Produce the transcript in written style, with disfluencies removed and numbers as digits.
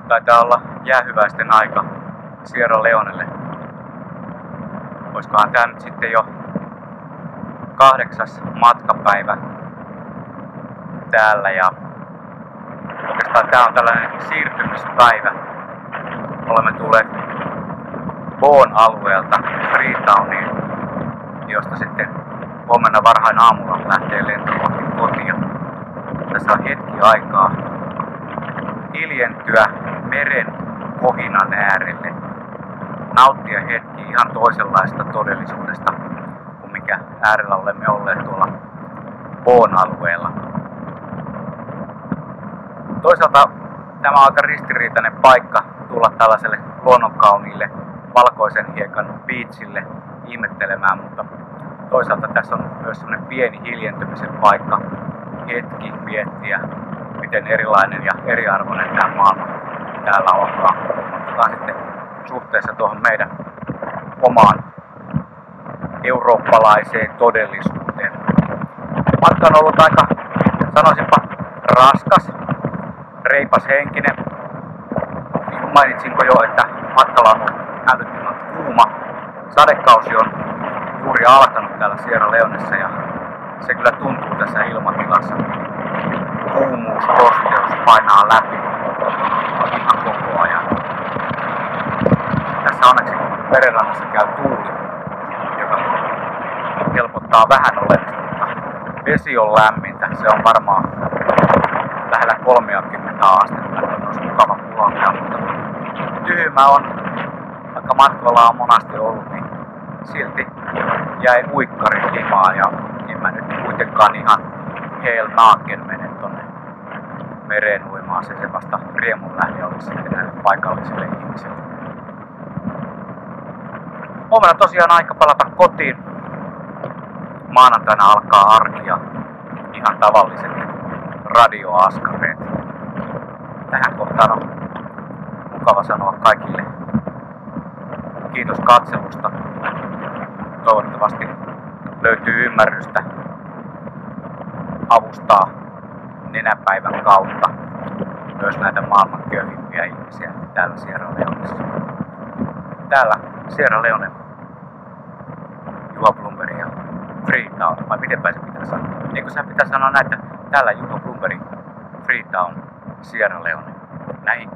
Taitaa olla jäähyväisten aika Sierra Leonelle. Oiskohan tää nyt sitten jo 8. matkapäivä täällä ja oikeastaan tää on tällainen siirtymispäivä. Olemme tulleet Boon alueelta Freetowniin, josta sitten huomenna varhain aamulla lähtee lento kohti kotia. Tässä on hetki aikaa hiljentyä meren kohinan äärelle, nauttia hetki ihan toisenlaista todellisuudesta kuin mikä äärellä olemme olleet tuolla Boon alueella. Toisaalta tämä on aika ristiriitainen paikka tulla tällaiselle luonnonkauniille valkoisen hiekan beachille ihmettelemään, mutta toisaalta tässä on myös sellainen pieni hiljentymisen paikka, hetki miettiä, miten erilainen ja eriarvoinen tämä maailma täällä onkaan. Otetaan sitten suhteessa tuohon meidän omaan eurooppalaiseen todellisuuteen. Matka on ollut aika, sanoisinpa, raskas, reipas henkinen. Mainitsinko jo, että matkalla on ollut älyttömän kuuma. Sadekausi on juuri alkanut täällä Sierra Leonessa ja se kyllä tuntuu tässä ilmatilassa. Kuumuus, kosteus painaa läpi ihan koko ajan. Tässä onneksi merenrannassa käy tuuli, joka helpottaa vähän olemista, mutta vesi on lämmintä. Se on varmaan lähellä 30 astetta, että olisi mukava puhahtaa, mutta tyhmä on, vaikka matkalla on monasti ollut, niin silti jäi uikkarin himaan ja en mä nyt kuitenkaan ihan heel naaken mene tonne mereen uimaan. Se vasta riemun lähde oli sitten näille paikallisille ihmisille. Huomenna tosiaan aika palata kotiin. Maanantaina alkaa arki ja ihan tavalliset radioaskareet. Tähän kohtaan on mukava sanoa kaikille kiitos katselusta. Toivottavasti löytyy ymmärrystä avustaa nenäpäivän kautta myös näitä maailman köyhimpiä ihmisiä täällä Sierra Leonessa. Täällä Sierra Leone, Juha Blomberg ja Freetown, vai mitenpä se pitää sanoa? Eikö se pitää sanoa näitä täällä Juha Blomberg, Freetown, Sierra Leone. Näin.